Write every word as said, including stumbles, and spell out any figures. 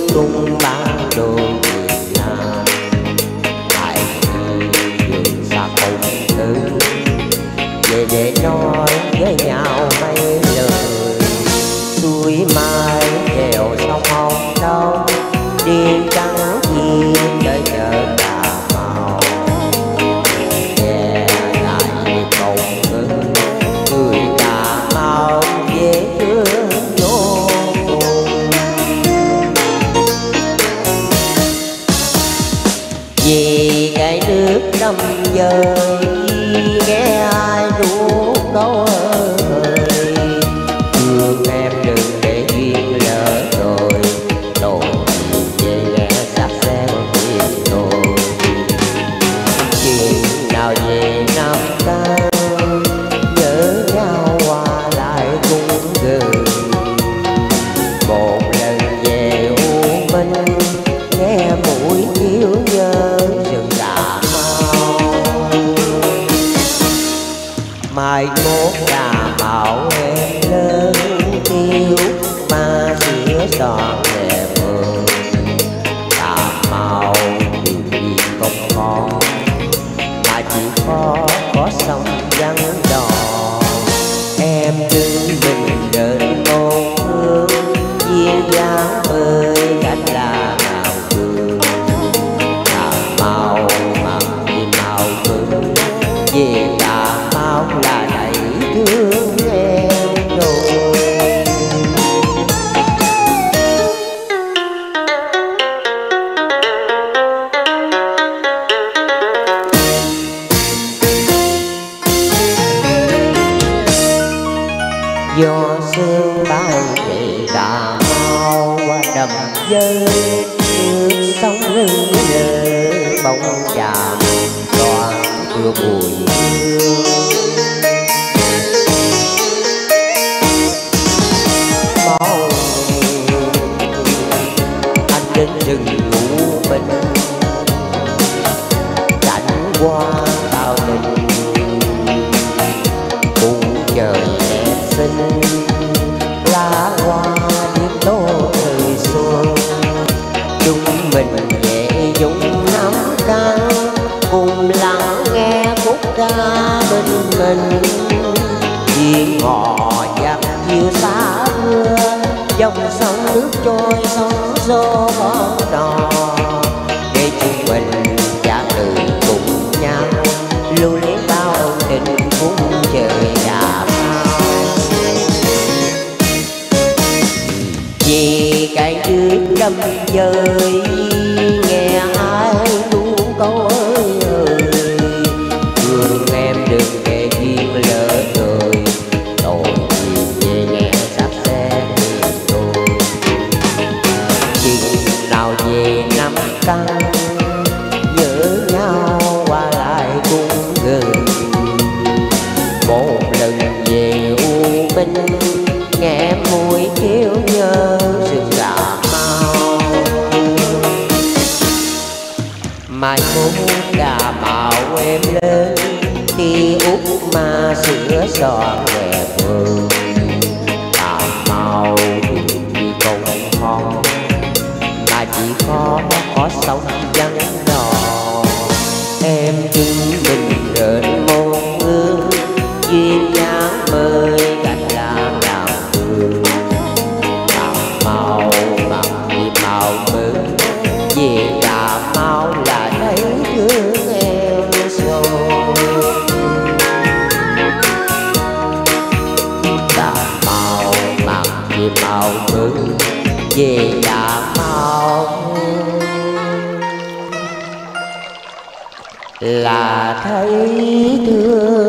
tung bản đồ Việt Nam. Tại đường xa không thứ về để nói với nhau mấy lời. Xuôi mai đèo sông Hồng Đông, đêm trắng gì đợi chờ Cà Mau. Nghe lại nhịp cầu ngữ người Cà Mau dễ thương vô cùng. Vì cái nước đâm dơi nghe ai ru câu ơi, thương em đừng để duyên lỡ rồi. Tôi về nghe sắp xe tìm tôi. Chuyện nào về năm cao nhớ nhau qua lại cũng gần. Một lần về U Minh nghe mũi chiếu nhớ rừng Cà Mau. Mai mốt Cà Mau em lớn tiêu mà sửa soạn đẹp vườn. Cà Mau điều gì không khó mà chỉ khó có sông vắng đò. Em đứng mình đến một hướng duyên dáng ơi cảnh là nào cường. Cà Mau mặn vì màu mừng về Cà Mau là đầy thương em rồi. Gió sương bay về Cà Mau qua đầm dơi, nước sông lưng lơ bóng chàm loạn đưa bụi hương. Mau anh đến rừng ngủ bên cảnh qua bao đình. Cùng trời đẹp xinh lá hoa điệp đô thời xuân. Chúng mình nhẹ dung nắm căn cùng lắng nghe khúc ca bên mình. Duyên họ dạt chiều xa mưa, dòng sông nước trôi sóng xô bóng đò. Để chúng mình trả từ cùng nhau lưu luyến bao ân tình phút trời Cà Mau. Vì cái nước đâm dơi nghe ai ru câu ơi ơi, thương em đừng để duyên lỡ rồi. Tôi về nghe sắp xe tìm tôi. Chừng nào về năm căn nhớ nhau qua lại cũng gần. Một lần về U Minh nghe mũi kêu nhớ rừng Cà Mau. Mai mốt Cà Mau em lớn đi Úc mà sửa soạn đẹp vườn. Cà Mau đường đi không khó mà chỉ khó có sông vắng đò. Em chứng mình đến một hướng duyên dáng mời cảnh là nào cường. Cà Mau mặn vì màu mừng về Cà Mau là thấy thương em rồi. Cà Mau mặn vì màu mừng về Cà Mau là thấy thương